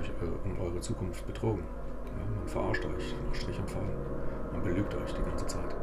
euch um eure Zukunft betrogen. Ja, man verarscht euch nach Strich und Faden. Man belügt euch die ganze Zeit.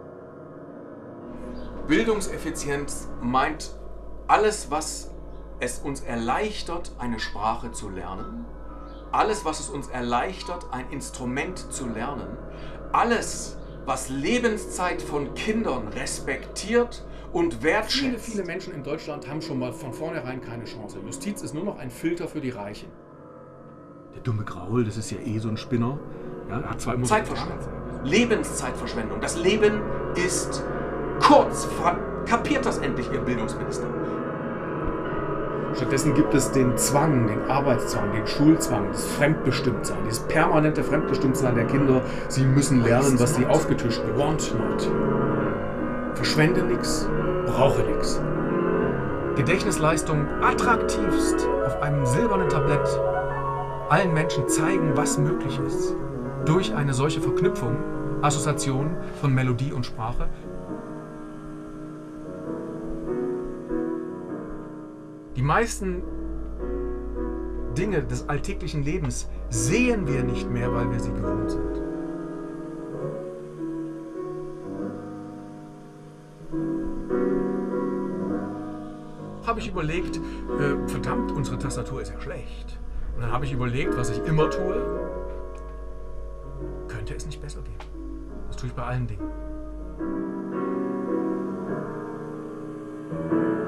Bildungseffizienz meint alles, was es uns erleichtert, eine Sprache zu lernen, alles, was es uns erleichtert, ein Instrument zu lernen, alles, was Lebenszeit von Kindern respektiert und wertschätzt. Viele Menschen in Deutschland haben schon mal von vornherein keine Chance. Justiz ist nur noch ein Filter für die Reichen. Der dumme Graul, das ist ja eh so ein Spinner. Ja, hat zwar immer Zeitverschwendung. Lebenszeitverschwendung. Das Leben ist kurz. Kapiert das endlich, Ihr Bildungsminister? Stattdessen gibt es den Zwang, den Arbeitszwang, den Schulzwang, das Fremdbestimmtsein, dieses permanente Fremdbestimmtsein der Kinder. Sie müssen lernen, was sie aufgetischt wird. Want not. Verschwende nix, brauche nix. Gedächtnisleistung attraktivst auf einem silbernen Tablett allen Menschen zeigen, was möglich ist. Durch eine solche Verknüpfung, Assoziation von Melodie und Sprache. Die meisten Dinge des alltäglichen Lebens sehen wir nicht mehr, weil wir sie gewohnt sind. Habe ich überlegt, verdammt, unsere Tastatur ist ja schlecht. Und dann habe ich überlegt, was ich immer tue. Könnte es nicht besser gehen? Das tue ich bei allen Dingen.